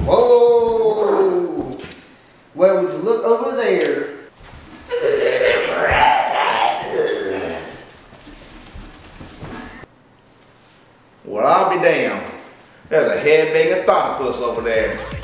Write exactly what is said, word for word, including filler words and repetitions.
Whoa! Well, would you look over there? Well, I'll be damned. There's a head big octopus over there.